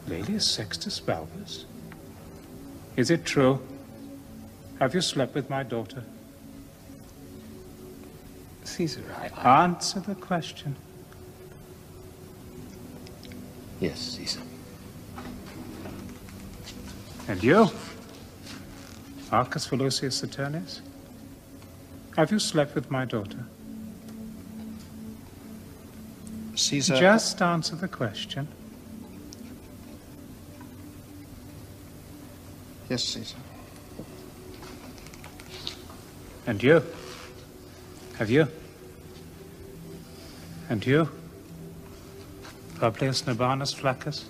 Laelius Sextus Balbus? Is it true? Have you slept with my daughter? Caesar, I... Answer the question. Yes, Caesar. And you? Marcus Volusius Saturnius? Have you slept with my daughter? Caesar... Just answer the question. Yes, Caesar. And you? Have you? And you? Publius Nabanus Flaccus?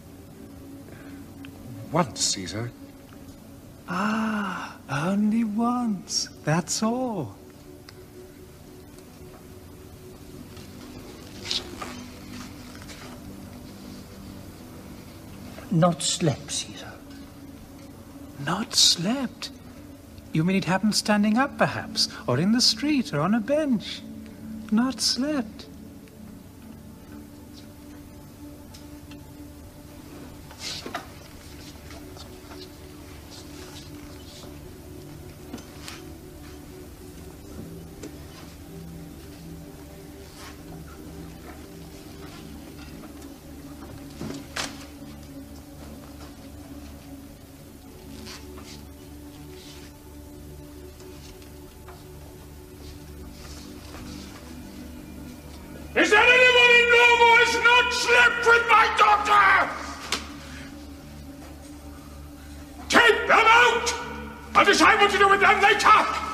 Once, Caesar. Ah, only once. That's all. Not slept, Caesar. Not slept? You mean it happened standing up, perhaps? Or in the street, or on a bench? Not slept? Is there anyone in Rome who has not slept with my daughter? Take them out! I'll decide what to do with them later!